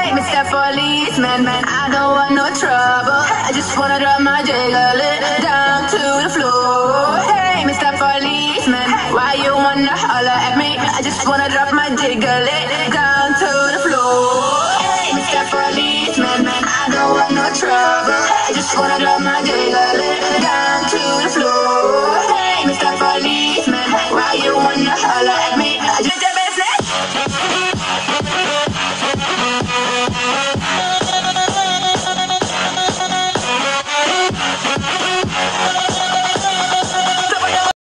Hey, Mr. Policeman, I don't want no trouble. I just wanna drop my jiggle down to the floor. Hey, Mr. Policeman, why you wanna holler at me? I just wanna drop my jiggle down to the floor. Hey, Mr. Policeman, I don't want no trouble. I just wanna drop my jiggle down to the floor. Hey, Mr. Policeman.